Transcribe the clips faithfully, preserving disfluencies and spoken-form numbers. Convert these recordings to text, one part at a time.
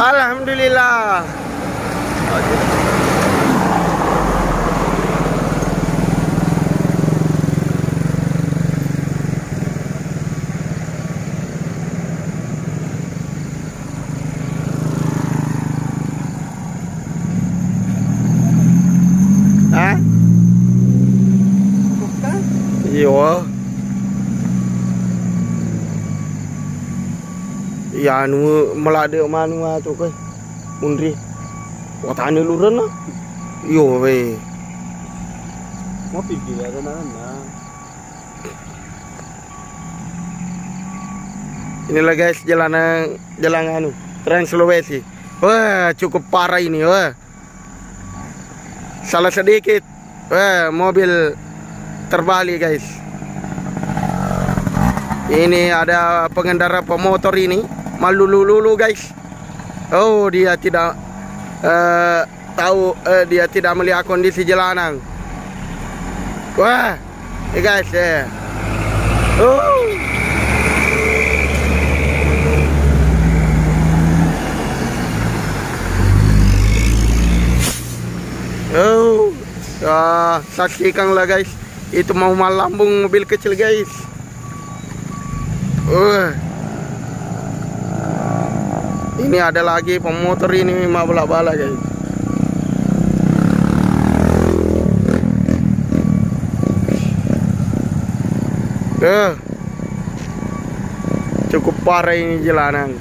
Alhamdulillah. Hah? Bukan? Iya. Ya anu melade manu tu ke. Mundri. Wa tanya luran lah. Yo we. Mau pergi lah mana? Inilah guys jalanan jalan anu Trans Sulawesi. Wah, cukup parah ini, wah. Salah sedikit, wah, mobil terbalik guys. Ini ada pengendara pemotor ini malu lulu guys. Oh, dia tidak uh, tahu, uh, dia tidak melihat kondisi jalanan. Wah, ini guys ya. Oh. Oh, ah, saksikanlah guys. Itu mau melambung mobil kecil guys. Uh. Ini ada lagi pemotor ini mau bala-bala guys. Uh. Cukup parah ini jalanan.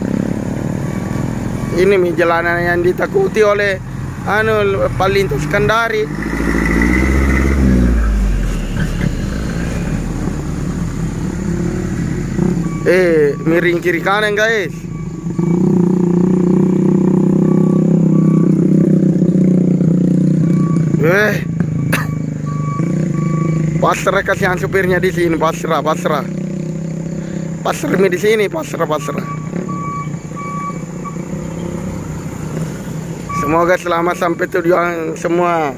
Ini nih jalanan yang ditakuti oleh anu Palintas Kendari. Eh, miring kiri kanan guys. Eh, pasrah kasihan supirnya di sini, pasrah, pasrah, pasrah di sini, pasrah, pasrah. Semoga selamat sampai tujuan semua.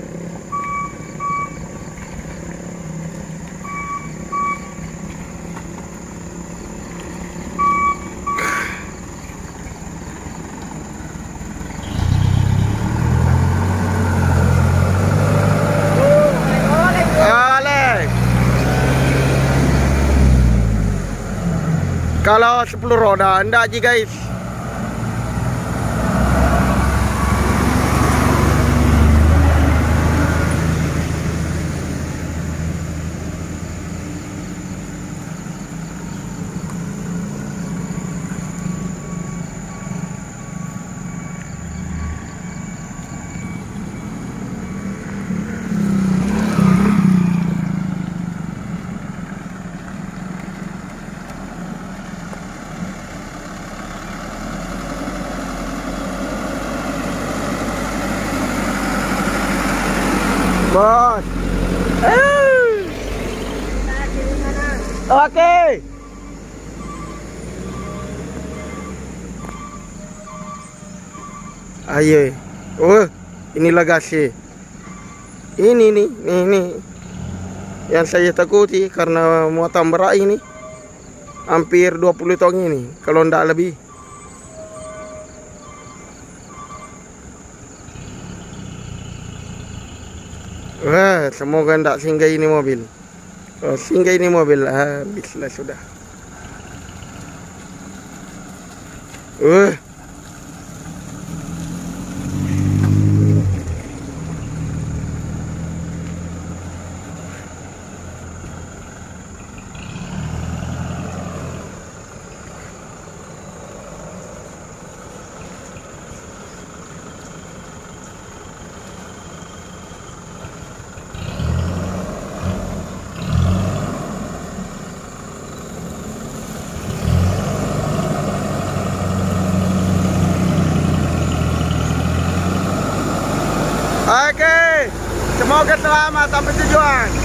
Kalau sepuluh roda enggak ji guys. Bos. Eh. Oke. Ayo. Oh, inilah gasnya. Ini nih, nih nih. Yang saya takuti karena muatan berat ini. Hampir dua puluh ton ini, kalau enggak lebih. Wah, semoga tidak singgah ini mobil. Oh, singgah ini mobil, habislah sudah. Uh. Oke, semoga selamat sampai tujuan.